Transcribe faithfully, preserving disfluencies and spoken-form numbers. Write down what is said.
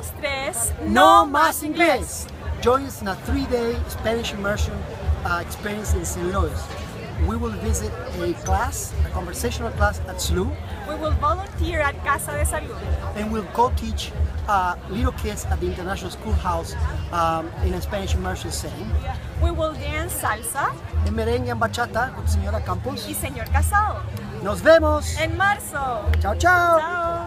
dos, tres. No más inglés. Join us in a three-day Spanish immersion uh, experience in Saint Louis. We will visit a class, a conversational class at S C H O U. We will volunteer at Casa de Salud. And we'll co-teach uh, little kids at the International SchoolHouse um, in a Spanish immersion setting. We will dance salsa. En merengue and bachata con señora Campos Y señor Casado. Nos vemos. En marzo. Chao, chao. Chao.